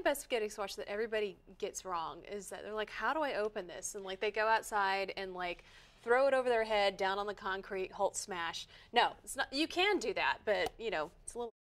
about spaghetti squash that everybody gets wrong is that they're like, how do I open this? And like they go outside and like throw it over their head down on the concrete, Hulk smash. No, it's not. You can do that, but you know, it's a little